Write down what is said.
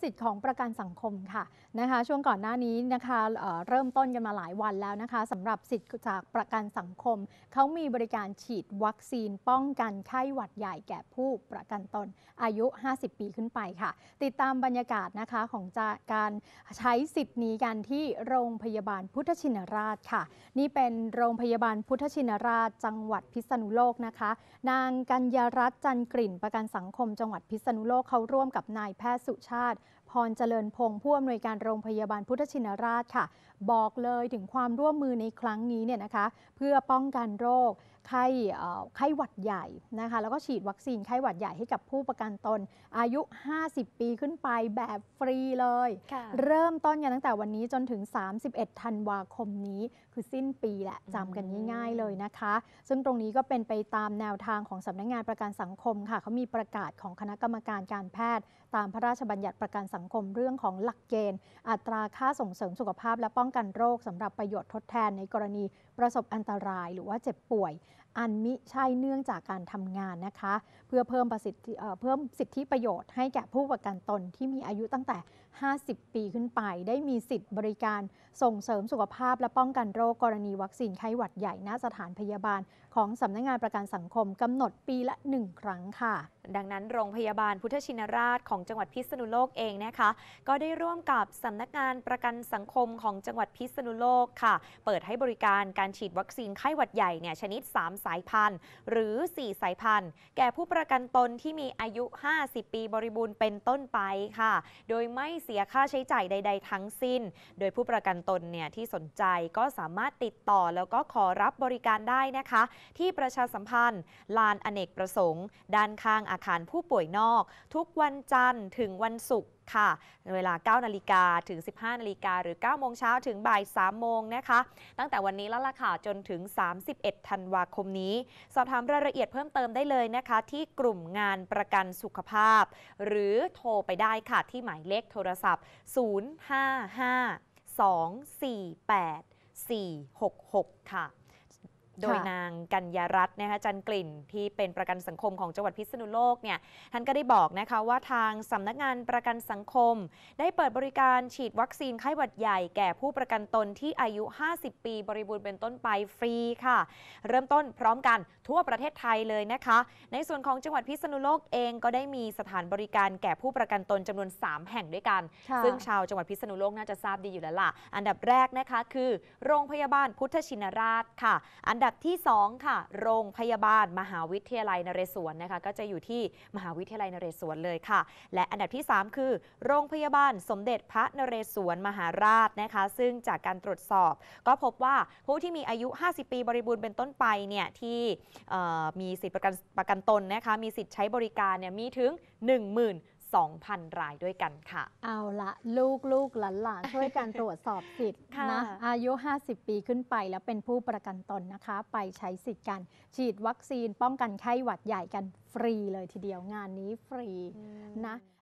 สิทธิ์ของประกันสังคมค่ะนะคะช่วงก่อนหน้านี้นะคะเริ่มต้นกันมาหลายวันแล้วนะคะสำหรับสิทธิ์จากประกันสังคมเขามีบริการฉีดวัคซีนป้องกันไข้หวัดใหญ่แก่ผู้ประกันตนอายุ 50 ปีขึ้นไปค่ะติดตามบรรยากาศนะคะของการใช้สิทธิ์นี้กันที่โรงพยาบาลพุทธชินราชค่ะนี่เป็นโรงพยาบาลพุทธชินราชจังหวัดพิษณุโลกนะคะนางกัญญารัตน์จันกลิ่นประกันสังคมจังหวัดพิษณุโลกเขาร่วมกับนายแพทย์สุชาติพรเจริญพงศ์ผู้อำนวยการโรงพยาบาลพุทธชินราชค่ะบอกเลยถึงความร่วมมือในครั้งนี้เนี่ยนะคะเพื่อป้องกันโรคไข้หวัดใหญ่นะคะแล้วก็ฉีดวัคซีนไข้หวัดใหญ่ให้กับผู้ประกันตนอายุ 50 ปีขึ้นไปแบบฟรีเลยเริ่มต้นกันตั้งแต่วันนี้จนถึง 31 ธันวาคมนี้คือสิ้นปีแหละจำกันง่ายๆเลยนะคะซึ่งตรงนี้ก็เป็นไปตามแนวทางของสำนักงานประกันสังคมค่ะเขามีประกาศของคณะกรรมการการแพทย์ตามพระราชบัญญัติประกันสังคมเรื่องของหลักเกณฑ์อัตราค่าส่งเสริมสุขภาพและป้องกันโรคสำหรับประโยชน์ทดแทนในกรณีประสบอันตรายหรือว่าเจ็บป่วยอันมิใช่เนื่องจากการทำงานนะคะเพื่อเพิ่มสิทธิประโยชน์ให้แก่ผู้ประกันตนที่มีอายุตั้งแต่ 50 ปีขึ้นไปได้มีสิทธิบริการส่งเสริมสุขภาพและป้องกันโรคกรณีวัคซีนไข้หวัดใหญ่ณสถานพยาบาลของสำนักงานประกันสังคมกำหนดปีละ 1 ครั้งค่ะดังนั้นโรงพยาบาลพุทธชินราชของจังหวัดพิษณุโลกเองนะคะก็ได้ร่วมกับสำนักงานประกันสังคมของจังหวัดพิษณุโลกค่ะเปิดให้บริการการฉีดวัคซีนไข้หวัดใหญ่เนี่ยชนิด3 สายพันธุ์หรือ 4 สายพันธุ์แก่ผู้ประกันตนที่มีอายุ 50 ปีบริบูรณ์เป็นต้นไปค่ะโดยไม่เสียค่าใช้จ่ายใดๆทั้งสิ้นโดยผู้ประกันตนเนี่ยที่สนใจก็สามารถติดต่อแล้วก็ขอรับบริการได้นะคะที่ประชาสัมพันธ์ลานอเนกประสงค์ด้านข้างอาคารผู้ป่วยนอกทุกวันจันทร์ถึงวันศุกร์ค่ะเวลา 9 นาฬิกาถึง 15 นาฬิกาหรือ 9 โมงเช้าถึงบ่าย 3 โมงนะคะตั้งแต่วันนี้แล้วล่ะค่ะจนถึง 31 ธันวาคมนี้สอบถามรายละเอียดเพิ่มเติมได้เลยนะคะที่กลุ่มงานประกันสุขภาพหรือโทรไปได้ค่ะที่หมายเลขโทรศัพท์ 055-248-466 ค่ะโดยนางกัญญารัตน์นะคะจันกลิ่นที่เป็นประกันสังคมของจังหวัดพิษณุโลกเนี่ยท่านก็ได้บอกนะคะว่าทางสำนักงานประกันสังคมได้เปิดบริการฉีดวัคซีนไข้หวัดใหญ่แก่ผู้ประกันตนที่อายุ 50 ปีบริบูรณ์เป็นต้นไปฟรีค่ะเริ่มต้นพร้อมกันทั่วประเทศไทยเลยนะคะในส่วนของจังหวัดพิษณุโลกเองก็ได้มีสถานบริการแก่ผู้ประกันตนจำนวน 3 แห่งด้วยกันซึ่งชาวจังหวัดพิษณุโลกน่าจะทราบดีอยู่แล้วล่ะอันดับแรกนะคะคือโรงพยาบาลพุทธชินราชค่ะอันดับที่2ค่ะโรงพยาบาลมหาวิทยาลัยนเรศวรนะคะก็จะอยู่ที่มหาวิทยาลัยนเรศวรเลยค่ะและอันดับที่3คือโรงพยาบาลสมเด็จพระนเรศวรมหาราชนะคะซึ่งจากการตรวจสอบก็พบว่าผู้ที่มีอายุ 50 ปีบริบูรณ์เป็นต้นไปเนี่ยที่มีสิทธิประกันตนนะคะมีสิทธิ์ใช้บริการเนี่ยมีถึง 12,000 รายด้วยกันค่ะเอาละลูกหลานช่วยกันตรวจสอบสิทธิ์นะอายุ 50 ปีขึ้นไปแล้วเป็นผู้ประกันตนนะคะไปใช้สิทธิ์กันฉีดวัคซีนป้องกันไข้หวัดใหญ่กันฟรีเลยทีเดียวงานนี้ฟรีนะ